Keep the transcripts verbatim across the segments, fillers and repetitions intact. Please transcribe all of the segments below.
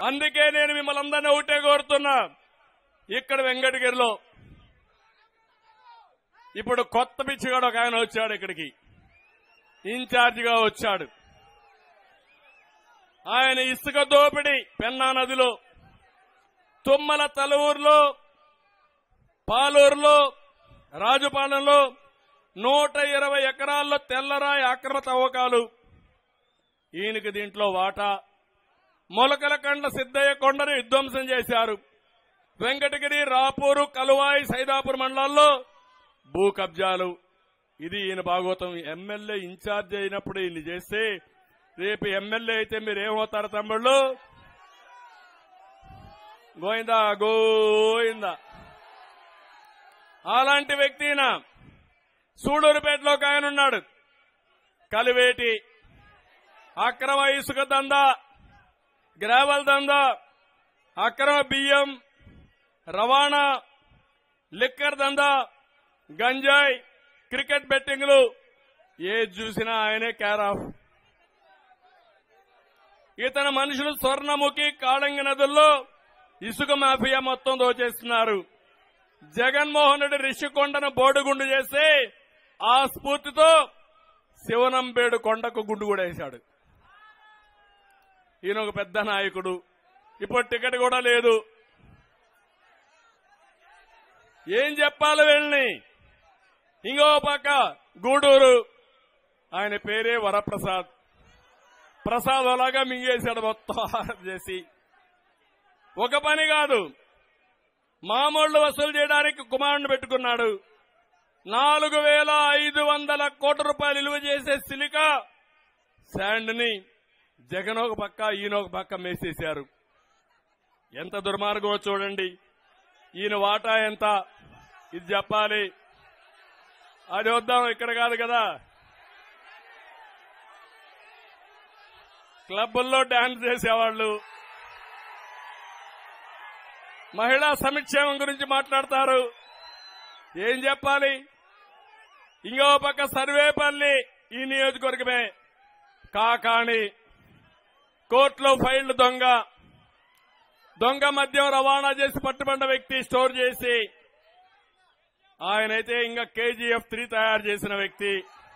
అందుకే నేను మిమ్మల్ని అందరినీ ఒకటే కోరుతున్నా. ఇక్కడ వెంకటగిరిలో ఇప్పుడు కొత్త పిచ్చిగాడు ఒక ఆయన వచ్చాడు, ఇక్కడికి ఇన్ఛార్జిగా వచ్చాడు. ఆయన ఇసుక దోపిడీ పెన్నా నదిలో, తుమ్మల తలూరులో, పాలూరులో, రాజుపాలెంలో నూట ఇరవై ఎకరాల్లో తెల్లరాయి అక్రమ తవ్వకాలు. ఈయనకి దీంట్లో వాటా. మొలకల కండ్ల సిద్దయ్య కొండను విధ్వంసం చేశారు. వెంకటగిరి, రాపూరు, కలువాయి, సైదాపూర్ మండలాల్లో భూ కబ్జాలు. ఇది ఈయన భాగవతం. ఎమ్మెల్యే ఇన్ఛార్జ్ అయినప్పుడు ఈయన చేస్తే రేపు ఎమ్మెల్యే అయితే మీరేమవుతారు తమ్ముళ్ళు? గోయిందా గోయిందా. అలాంటి వ్యక్తిన సూడూరుపేటలో ఒక ఆయన ఉన్నాడు. కలివేటి అక్రమ ఇసుక దందా, గ్రావెల్ దందా, అక్రమ బియ్యం రవాణా, లిక్కర్ దందా, గంజాయి, క్రికెట్ బెట్టింగ్లు, ఏది చూసినా ఆయనే కేర్ ఆఫ్. ఇతని మనుషులు స్వర్ణముఖి, కాళంగి నదుల్లో ఇసుక మాఫియా మొత్తం దోచేస్తున్నారు. జగన్మోహన్ రెడ్డి రిషికొండను బోడుగుండు చేసి ఆ స్ఫూర్తితో శివనంబేడు కొండకు గుండు కూడా వేశాడు. ఈయన ఒక పెద్ద నాయకుడు. ఇప్పుడు టికెట్ కూడా లేదు. ఏం చెప్పాలి వీళ్ళని? ఇంకో పక్క గూడూరు, ఆయన పేరే వరప్రసాద్. ప్రసాద్ అలాగా మింగేశాడు మొత్తం చేసి. ఒక పని కాదు, మామూళ్లు వసూలు చేయడానికి కుమారుని పెట్టుకున్నాడు. నాలుగు వేల ఐదు వందల కోట్ల రూపాయలు విలువ చేసే సిలికా శాండ్ ని జగన్ ఒక పక్క, ఈయన ఒక పక్క మేసేశారు. ఎంత దుర్మార్గమో చూడండి. ఈయన వాటా ఎంత ఇది చెప్పాలి. అది వద్దాం, ఇక్కడ కాదు కదా. క్లబ్బుల్లో డాన్స్ చేసేవాళ్లు, మహిళా సంక్షేమం గురించి మాట్లాడతారు. ఏం చెప్పాలి? ఇంకో పక్క సర్వేపల్లి, ఈ నియోజకవర్గమే. కాకాణి కోర్టులో ఫైళ్లు దొంగ, దొంగ మద్యం రవాణా చేసి పట్టుబడిన వ్యక్తి, స్టోర్ చేసి. ఆయనైతే ఇంకా కేజీఎఫ్ త్రీ తయారు చేసిన వ్యక్తి.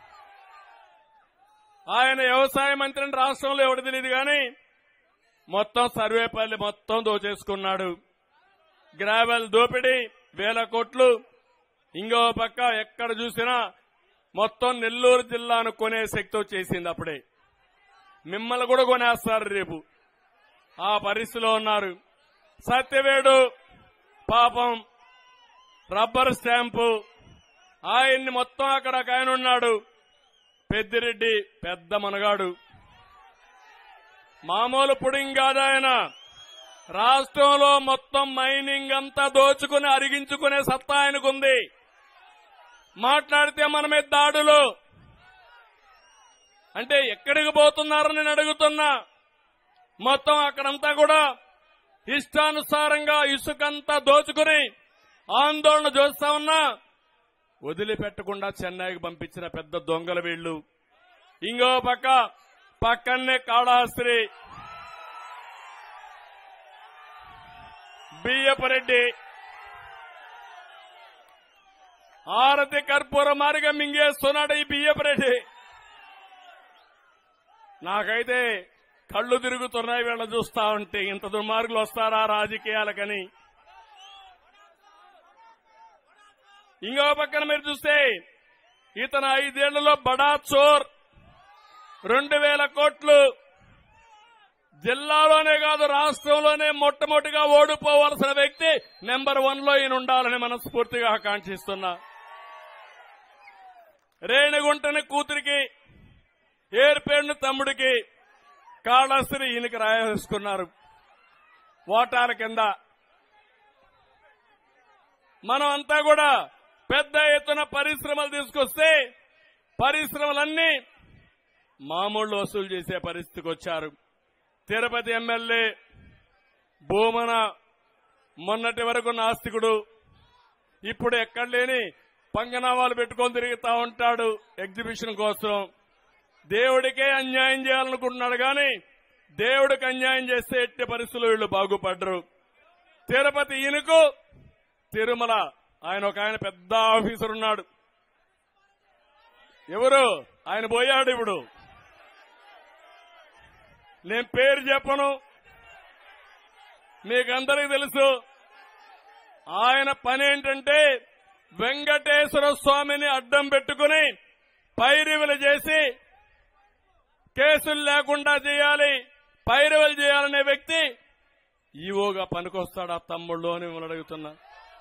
ఆయన వ్యవసాయ మంత్రిని రాష్ట్రంలో ఎవరు తెలియదు కానీ మొత్తం సర్వేపల్లి మొత్తం దోచేసుకున్నాడు. గ్రావెల్ దోపిడీ వేల కోట్లు. ఇంకో పక్క ఎక్కడ చూసినా మొత్తం నెల్లూరు జిల్లాను కొనే శక్తి వచ్చేసింది. అప్పుడే మిమ్మల్ని కూడా కొనేస్తారు రేపు. ఆ పరిస్థితిలో ఉన్నారు. సత్యవేడు పాపం రబ్బర్ స్టాంపు, ఆయన్ని మొత్తం అక్కడ ఒక ఆయన ఉన్నాడు, పెద్దిరెడ్డి, పెద్ద మనగాడు. మామూలు పుడింగ్ కాదు ఆయన. రాష్ట్రంలో మొత్తం మైనింగ్ అంతా దోచుకుని అరిగించుకునే సత్తా ఆయనకుంది. మాట్లాడితే మన మీద దాడులు. అంటే ఎక్కడికి పోతున్నారని నేను అడుగుతున్నా. మొత్తం అక్కడంతా కూడా ఇష్టానుసారంగా ఇసుకంతా దోచుకుని ఆందోళన చేస్తా ఉన్నా వదిలిపెట్టకుండా చెన్నైకి పంపించిన పెద్ద దొంగల వీళ్లు. ఇంకో పక్క పక్కనే కాళహస్త్రి, బియ్యపరెడ్డి, ఆరతి కర్పూర మార్గం మింగేస్తున్నాడు ఈ బియ్యపరెడ్డి. నాకైతే కళ్ళు తిరుగుతున్నాయి వీళ్ళ చూస్తా ఉంటే. ఇంత దుర్మార్గులు వస్తారా రాజకీయాలకని. ఇంకో పక్కన మీరు చూస్తే ఇతను ఐదేళ్లలో బడా చోర్, రెండు వేల కోట్లు జిల్లాలోనే కాదు రాష్ట్రంలోనే మొట్టమొదటిగా ఓడిపోవాల్సిన వ్యక్తి నెంబర్ వన్ లో ఈయన ఉండాలని మనస్ఫూర్తిగా ఆకాంక్షిస్తున్నా. రేణిగుంటని కూతురికి, ఏర్పేడును తమ్ముడికి కాళహస్త్రి ఈయనకి రాయేసుకున్నారు ఓటాల కింద. మనం అంతా కూడా పెద్ద ఎత్తున పరిశ్రమలు తీసుకొస్తే పరిశ్రమలన్నీ మామూలు వసూలు చేసే పరిస్థితికి వచ్చారు. తిరుపతి ఎమ్మెల్యే భూమన మొన్నటి వరకు నాస్తికుడు, ఇప్పుడు ఎక్కడ లేని పంగనామాలు పెట్టుకొని తిరుగుతా ఉంటాడు ఎగ్జిబిషన్ కోసం. దేవుడికే అన్యాయం చేయాలనుకుంటున్నాడు కానీ దేవుడికి అన్యాయం చేస్తే ఎట్టి పరిస్థితులు వీళ్ళు బాగుపడ్డరు. తిరుపతి ఇనుకు తిరుమల ఆయన ఒక ఆయన పెద్ద ఆఫీసర్ ఉన్నాడు. ఎవరు ఆయన పోయాడు. ఇప్పుడు నేను పేరు చెప్పను, మీకందరికీ తెలుసు. ఆయన పని ఏంటంటే వెంకటేశ్వర స్వామిని అడ్డం పెట్టుకుని పైరివులు చేసి కేసులు లేకుండా చేయాలి, పైరివులు చేయాలనే వ్యక్తి ఈవోగా పనికొస్తాడా తమ్ముళ్ళు అని మిమ్మల్ని అడుగుతున్నా.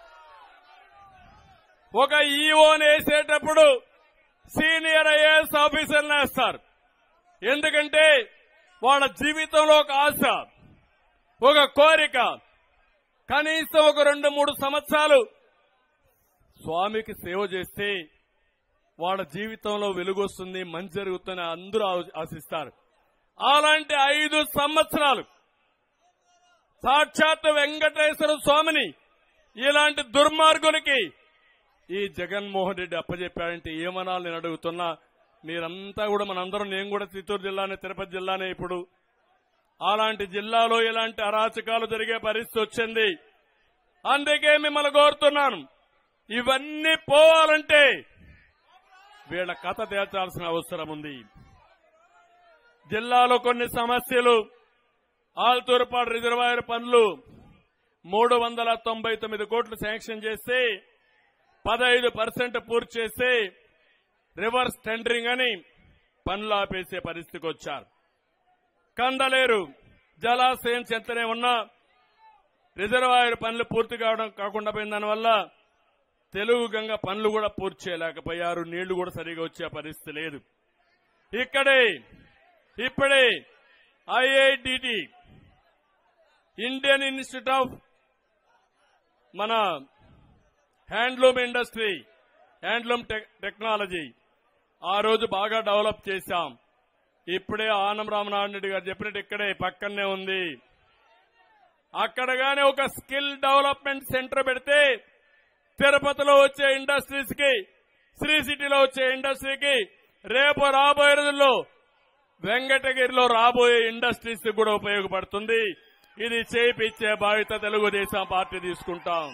ఒక ఈవోని వేసేటప్పుడు సీనియర్ ఐఏఎస్ ఆఫీసర్ని వేస్తారు. ఎందుకంటే వాళ్ళ జీవితంలో ఒక ఆశ, ఒక కోరిక, కనీసం ఒక రెండు మూడు సంవత్సరాలు స్వామికి సేవ చేస్తే వాళ్ళ జీవితంలో వెలుగొస్తుంది, మంచి జరుగుతుందని అందరూ ఆశిస్తారు. అలాంటి ఐదు సంవత్సరాలు సాక్షాత్ వెంకటేశ్వర స్వామిని ఇలాంటి దుర్మార్గులకి ఈ జగన్మోహన్ రెడ్డి అప్పచెప్పాడంటే ఏమనాలి నేను అడుగుతున్నా. మీరంతా కూడా మనందరం, నేను కూడా చిత్తూరు జిల్లానే, తిరుపతి జిల్లానే. ఇప్పుడు అలాంటి జిల్లాలో ఇలాంటి అరాచకాలు జరిగే పరిస్థితి వచ్చింది. అందుకే మిమ్మల్ని కోరుతున్నాను, ఇవన్నీ పోవాలంటే వీళ్ళ కథ తేల్చాల్సిన అవసరం ఉంది. జిల్లాలో కొన్ని సమస్యలు, ఆల్తూరుపాడు రిజర్వాయర్ పనులు మూడు వందల తొంభై తొమ్మిది కోట్లు శాంక్షన్ చేస్తే పదహైదు పర్సెంట్ పూర్తి చేస్తే రివర్స్ టెండరింగ్ అని పనులు ఆపేసే పరిస్థితికి వచ్చారు. కందలేరు జలాశయం చెంతనే ఉన్న రిజర్వాయర్ పనులు పూర్తి కావడం కాకుండా పోయిన దానివల్ల తెలుగు గంగ పనులు కూడా పూర్తి చేయలేకపోయారు. నీళ్లు కూడా సరిగా వచ్చే పరిస్థితి లేదు. ఇక్కడే ఇప్పుడే ఐఐడిటి ఇండియన్ ఇన్స్టిట్యూట్ ఆఫ్ మన హ్యాండ్లూమ్ ఇండస్ట్రీ, హ్యాండ్లూమ్ టెక్నాలజీ ఆ రోజు బాగా డెవలప్ చేశాం. ఇప్పుడే ఆనం రామనారాయణ రెడ్డి గారు చెప్పినట్టు ఇక్కడే పక్కనే ఉంది. అక్కడ గానే ఒక స్కిల్ డెవలప్మెంట్ సెంటర్ పెడితే తిరుపతిలో వచ్చే ఇండస్ట్రీస్ కి, శ్రీ సిటీలో వచ్చే ఇండస్ట్రీకి, రేపు రాబోయే రోజుల్లో వెంకటగిరిలో రాబోయే ఇండస్ట్రీస్ కూడా ఉపయోగపడుతుంది. ఇది చేయించే బాధ్యత తెలుగుదేశం పార్టీ తీసుకుంటాం.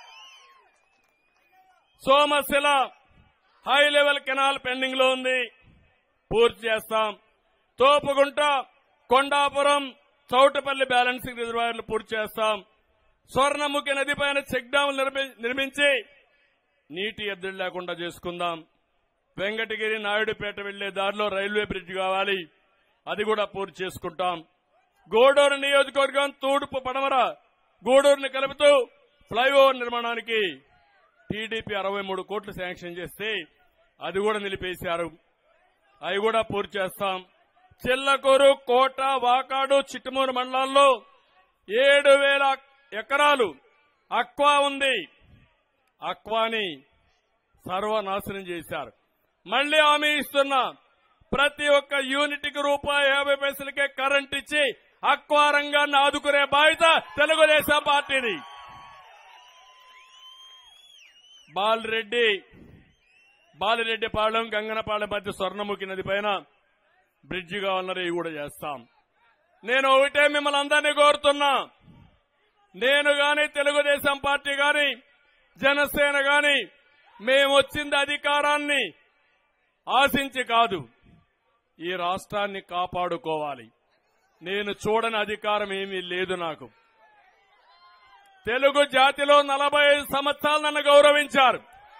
Somasila high level canal pending లో ఉంది, పూర్తి చేస్తాం. తోపుగుంట, కొండాపురం, చౌటపల్లి బ్యాలెన్సింగ్ రిజర్వాయర్లు పూర్తి చేస్తాం. స్వర్ణముఖి నది పైన చెక్ డ్యాములు నిర్మించి నీటి ఎద్దడి లేకుండా చేసుకుందాం. వెంకటగిరి నాయుడుపేట వెళ్లే దారిలో రైల్వే బ్రిడ్జ్ కావాలి, అది కూడా పూర్తి చేసుకుంటాం. గూడూరు నియోజకవర్గం తూర్పు పడమర గూడూరుని కలుపుతూ ఫ్లైఓవర్ నిర్మాణానికి టీడీపీ అరవై మూడు కోట్లు శాంక్షన్ చేస్తే అది కూడా నిలిపేశారు, అవి కూడా పూర్తి చేస్తాం. చిల్లకూరు, కోట, వాకాడు, చిట్టమూరు మండలాల్లో ఏడు వేల ఎకరాలు అక్వా ఉంది. అక్వాని సర్వనాశనం చేశారు. మళ్లీ హామీ ఇస్తున్నా, ప్రతి ఒక్క యూనిట్కి రూపాయి యాభై పైసలకే కరెంట్ ఇచ్చి అక్వా రంగాన్ని ఆదుకునే బాధ్యత తెలుగుదేశం పార్టీది. బాలిరెడ్డి బాలిరెడ్డిపాలెం, గంగనపాలెం మధ్య స్వర్ణముఖి నది పైన బ్రిడ్జి కావాలన్నారు, ఇవి కూడా చేస్తాం. నేను ఒకటే మిమ్మల్ని అందరినీ కోరుతున్నా, నేను గాని, తెలుగుదేశం పార్టీ గాని, జనసేన గాని, మేము వచ్చింది అధికారాన్ని ఆశించి కాదు, ఈ రాష్ట్రాన్ని కాపాడుకోవాలి. నేను చూడని అధికారం ఏమీ లేదు నాకు. తెలుగు జాతిలో నలభై ఐదు సంవత్సరాలు నన్ను గౌరవించారు.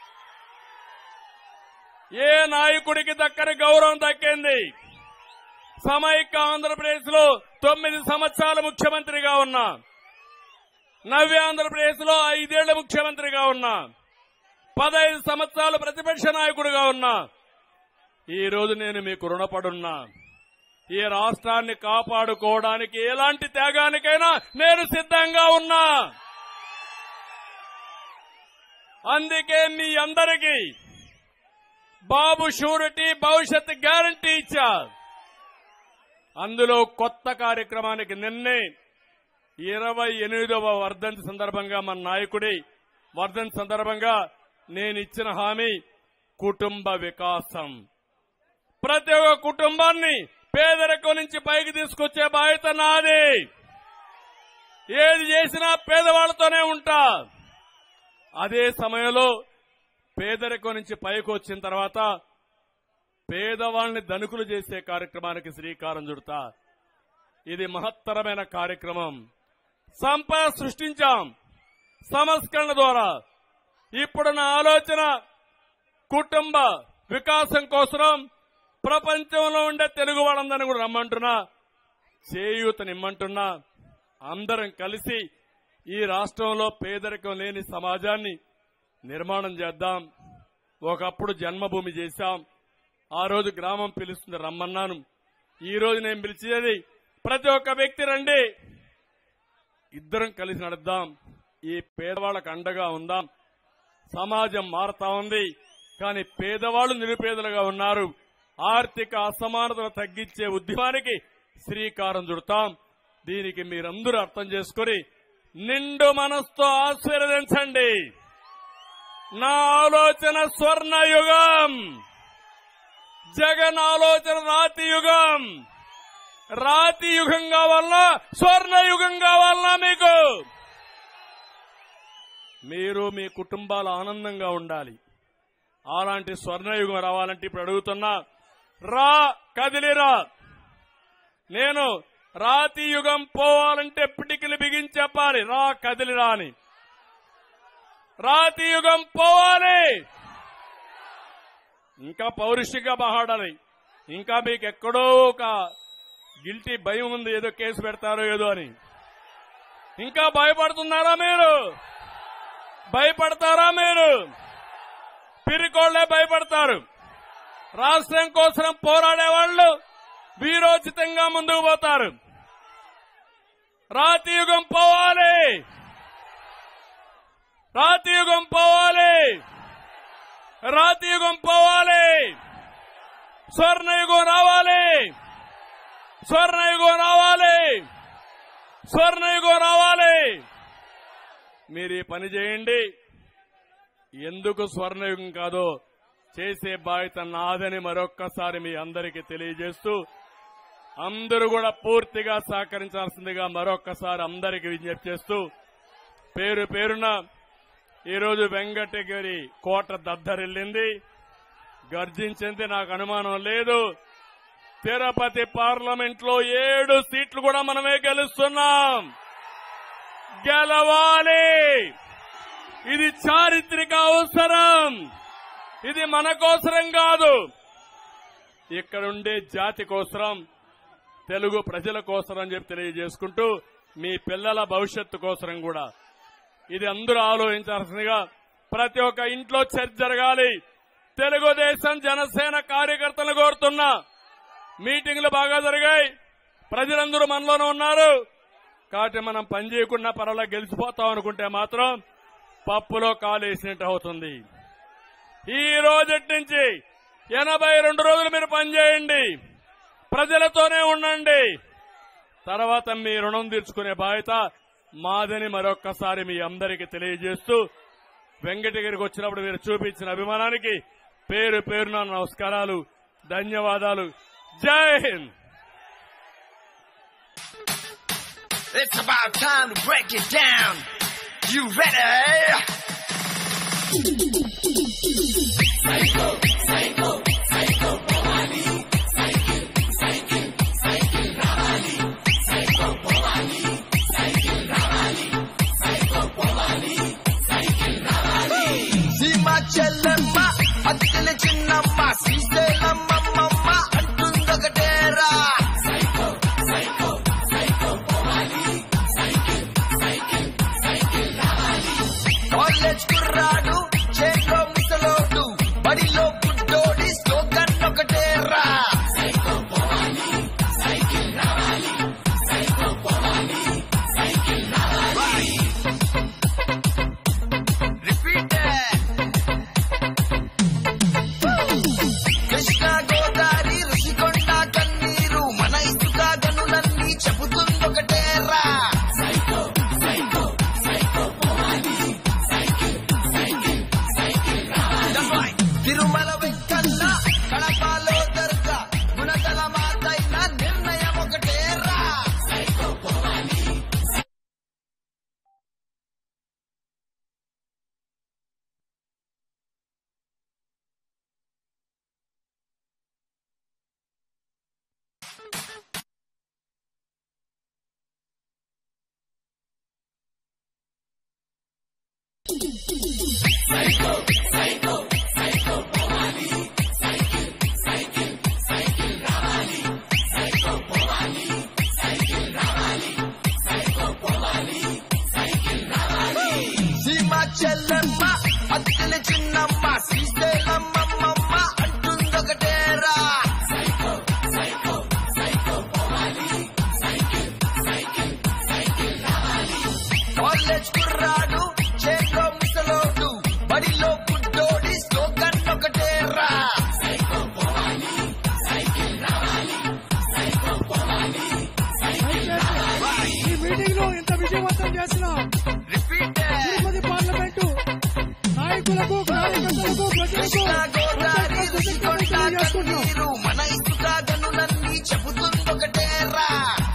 ఏ నాయకుడికి దక్కని గౌరవం దక్కింది. సమైక్య ఆంధ్రప్రదేశ్ లో తొమ్మిది సంవత్సరాలు ముఖ్యమంత్రిగా ఉన్నా, నవ్య ఆంధ్రప్రదేశ్ లో ఐదేళ్ల ముఖ్యమంత్రిగా ఉన్నా, పదహైదు సంవత్సరాలు ప్రతిపక్ష నాయకుడిగా ఉన్నా. ఈ రోజు నేను మీకు రుణపడున్నా. ఈ రాష్ట్రాన్ని కాపాడుకోవడానికి ఎలాంటి త్యాగానికైనా నేను సిద్ధంగా ఉన్నా. అందుకే మీ అందరికీ బాబు షూరిటీ భవిష్యత్ గ్యారంటీ ఇచ్చా. అందులో కొత్త కార్యక్రమానికి నిన్నే ఇరవై ఎనిమిదవ వర్ధంతి సందర్భంగా మన నాయకుడి వర్ధంతి సందర్భంగా నేను ఇచ్చిన హామీ కుటుంబ వికాసం. ప్రతి ఒక్క కుటుంబాన్ని పేదరికం నుంచి పైకి తీసుకొచ్చే బాధ్యత నాది. ఏది చేసినా పేదవాళ్లతోనే ఉంటా. అదే సమయంలో పేదరికం నుంచి పైకి వచ్చిన తర్వాత పేదవాళ్ళని ధనికులు చేసే కార్యక్రమానికి శ్రీకారం చుడతా. ఇది మహత్తరమైన కార్యక్రమం. సంపద సృష్టించాం సంస్కరణ ద్వారా. ఇప్పుడు నా ఆలోచన కుటుంబ వికాసం కోసం ప్రపంచంలో ఉండే తెలుగు వాళ్ళందరినీ కూడా రమ్మంటున్నా, చేయూతనిమ్మంటున్నా. అందరం కలిసి ఈ రాష్ట్రంలో పేదరికం లేని సమాజాన్ని నిర్మాణం చేద్దాం. ఒకప్పుడు జన్మభూమి చేశాం. ఆ రోజు గ్రామం పిలుస్తుంది రమ్మన్నాను. ఈ రోజు నేను పిలిచేది ప్రతి ఒక్క వ్యక్తి రండి, ఇద్దరం కలిసి నడుద్దాం. ఈ పేదవాళ్లకు అండగా ఉందాం. సమాజం మారుతా ఉంది, కానీ పేదవాళ్లు నిరుపేదలుగా ఉన్నారు. ఆర్థిక అసమానతను తగ్గించే ఉద్యమానికి శ్రీకారం చుడతాం. దీనికి మీరందరూ అర్థం చేసుకుని నిండు మనస్సుతో ఆశీర్వదించండి. నా ఆలోచన స్వర్ణయుగం, జగన్ ఆలోచన రాతి యుగం. రాతి యుగం కావాలన్నా స్వర్ణయుగం కావాలన్నా మీకు మీరు మీ కుటుంబాలు ఆనందంగా ఉండాలి. అలాంటి స్వర్ణయుగం రావాలంటే ఇప్పుడు అడుగుతున్నా, రా కదిలిరా. నేను రాతి యుగం పోవాలంటే పిటికిలు బిగించి చెప్పాలి, రా కదిలిరా అని. రాతి యుగం పోవాలి. ఇంకా పౌరుషిగా బాహాడాలి. ఇంకా మీకు ఎక్కడో ఒక గిల్టీ భయం ఉంది, ఏదో కేసు పెడతారో ఏదో అని. ఇంకా భయపడుతున్నారా మీరు? భయపడతారా మీరు? పిరికోళ్లే భయపడతారు. రాష్ట్రం కోసం పోరాడే వాళ్ళు వీరోచితంగా ముందుకు పోతారు. రాతి యుగం పోవాలి. రాతి యుగం పోవాలి. రాతి యుగం పోవాలి. స్వర్ణయుగం రావాలి. స్వర్ణయుగం రావాలి. స్వర్ణయుగం రావాలి. మీరు ఈ పని చేయండి. ఎందుకు స్వర్ణయుగం కాదో చేసే బాధ్యత నాదని మరొక్కసారి మీ అందరికీ తెలియజేస్తూ, అందరూ కూడా పూర్తిగా సహకరించాల్సిందిగా మరొక్కసారి అందరికీ విజ్ఞప్తి చేస్తూ, పేరు పేరున ఈరోజు వెంకటగిరి కోట దద్దరిల్లింది, గర్జించింది. నాకు అనుమానం లేదు, తిరుపతి పార్లమెంట్ లో ఏడు సీట్లు కూడా మనమే గెలుస్తున్నాం. గెలవాలి. ఇది చారిత్రక అవసరం. ఇది మన కోసరం కాదు, ఇక్కడుండే జాతి కోసరం, తెలుగు ప్రజల కోసరం అని చెప్పి తెలియజేసుకుంటూ, మీ పిల్లల భవిష్యత్తు కోసరం కూడా ఇది అందరూ ఆలోచించాల్సిందిగా ప్రతి ఒక్క ఇంట్లో చర్చ జరగాలి. తెలుగుదేశం జనసేన కార్యకర్తలు కోరుతున్నా, మీటింగ్లు బాగా జరిగాయి. ప్రజలందరూ మనలోనే ఉన్నారు కాబట్టి మనం పని చేయకుండా పర్వాలా గెలిచిపోతాం అనుకుంటే మాత్రం పప్పులో కాలేసినట్టు అవుతుంది. ఈ రోజటి నుంచి ఎనభై రెండు రోజులు మీరు పనిచేయండి, ప్రజలతోనే ఉండండి. తర్వాత మీ రుణం తీర్చుకునే బాధ్యత మాదని మరొక్కసారి మీ అందరికీ తెలియజేస్తూ, వెంకటగిరికి వచ్చినప్పుడు మీరు చూపించిన అభిమానానికి పేరు పేరున నమస్కారాలు, ధన్యవాదాలు. జై Hind. It's about time to break it down. You ready? Psycho, psycho, psycho, Bhavani. Cycle, cycle, cycle, Ravali. Psycho, Bhavani. Cycle, Ravali. Psycho, Bhavani. Cycle, Ravali. Sima Chellamma, Attile Chinnamma, Sriselamma Mamma, Antundakatera. Psycho, psycho, psycho, Bhavani. Cycle, cycle, cycle, Ravali. College kurradu, chelo musalodu, badilo buddodi, slogan okatera. Psycho, Bhavani. Cycle, Ravali. Psycho, Bhavani. Cycle, Ravali. Repeat it. Krishna Godavari Rishikonda Kanneeru Krishna Godavari Rushikonda కన్నీరు మన ఇసుక గనులన్నీ చెబుతుందొకటేరా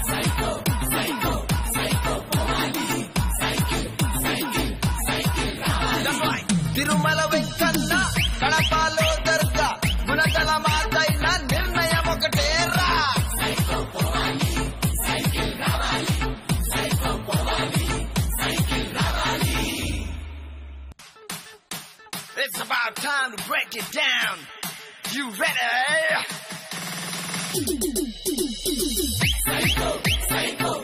తిరుమల వెంకన్న కడపలో దర్గా గుణదల మాతైన నిర్ణయం ఒకటేరా It's about time to break it down. You ready? Psycho, psycho.